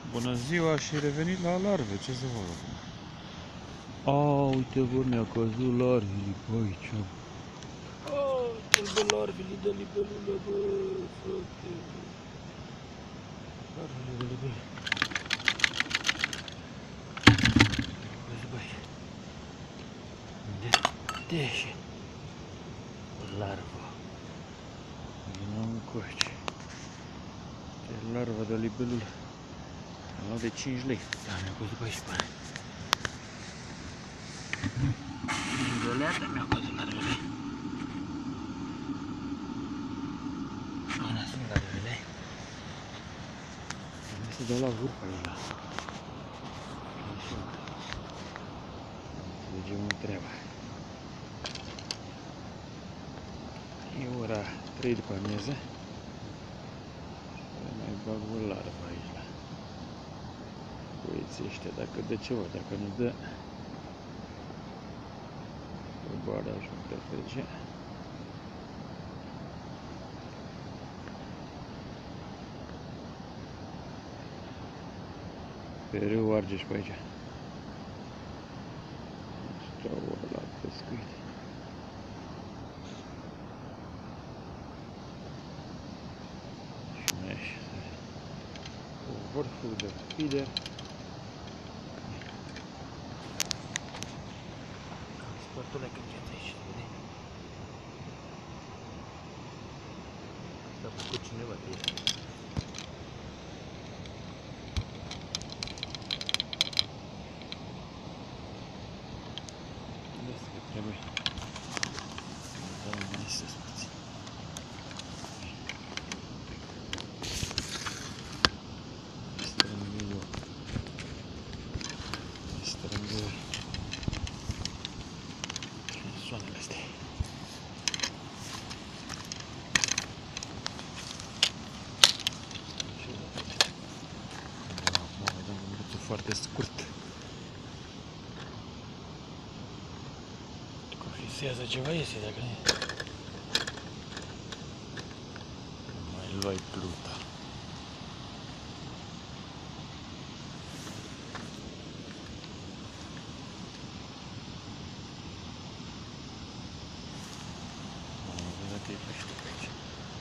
Bună ziua și revenit la larve, ce să fac acum? Uite bă, mi-a căzut larvele pe aici. Uite-l bă, larvele de libelule, bă, frate. Larvele de libelule. Vezi băi, de ieși larva. Vină încoace. E larva de libelule. Am luat de 5 lei. Da, mi-a căzut pe aici, pare. Izoleată mi-a căzut larvele. Ana sunt larvele. Trebuie să dau la vârf aici la. Înțelegem o treabă. E ora 3 după amiază. Mai bag o larvă aici la băieții ăștia, dacă dă ceva, dacă nu dă, probabil aș putea trece. Pe râu Argeș pe aici. Stau la pescuit. Și mai e cu vârful de feeder. Sportul e când aici, vede? S-a făcut cineva de el. Vezi că trebuie. Dau mai sus puțin. Strâng soanele astea. Acum vedem un lucru foarte scurt. Cofisează ceva iese, dacă nu mai luai pluta. E pește pe aici.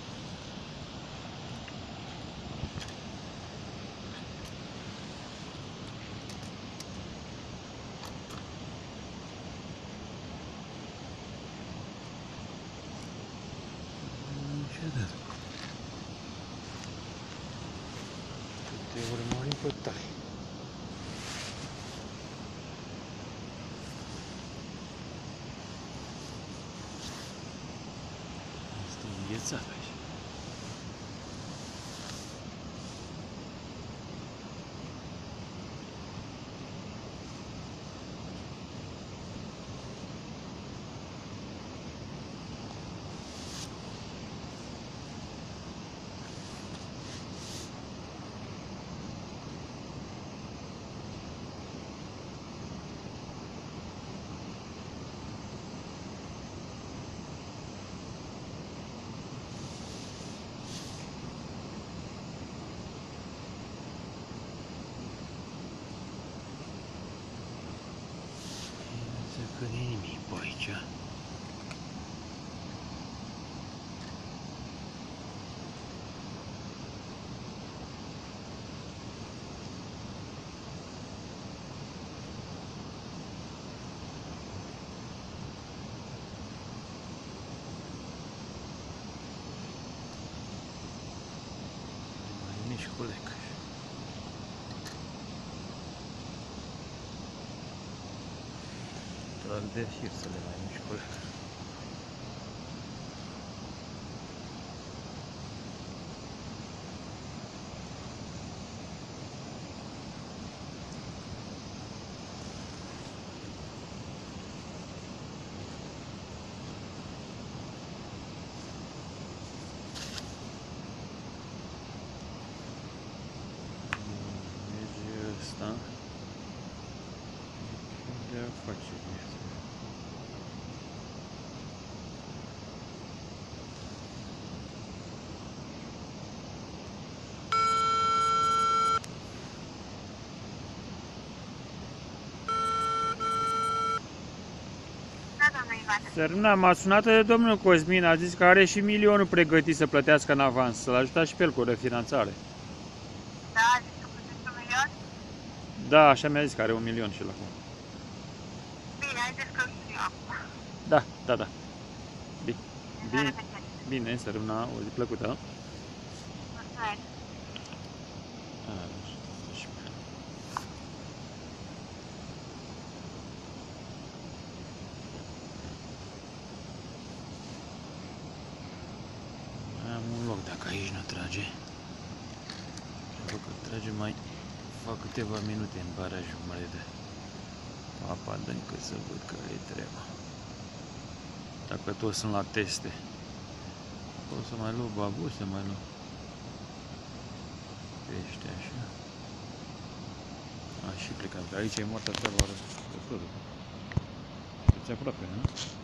Ce dat? Te urmărim pe tare. Asta e înghețat aici. Că nu e nimic pe aici. Mai mici colec. Trag de șir să le mai mici colec. Merge ăsta. De afaceri. domnul Ivan? Sărmâna, m-a sunat domnul Cosmin, a zis că are și milionul pregătit să plătească în avans, să-l ajutați și pe el cu o refinanțare. Da, a zis că plătești 1 milion? Da, așa mi-a zis că are 1 milion și el acum. Bine, haideți că-l sun eu acum. Da, da, da. Bine, La bine, revedere. bine, sărmâna, o zi plăcută. Mulțumesc. Am un loc dacă aici nu trage. Trebuie că trage mai... Fac câteva minute în barajul mai de apa adâncă să văd care e treaba. Dacă toți sunt la teste. O să mai luau babu, să mai luau pește așa. A, și plecat, că aici e moartea treaba de tot. Deci aproape, nu?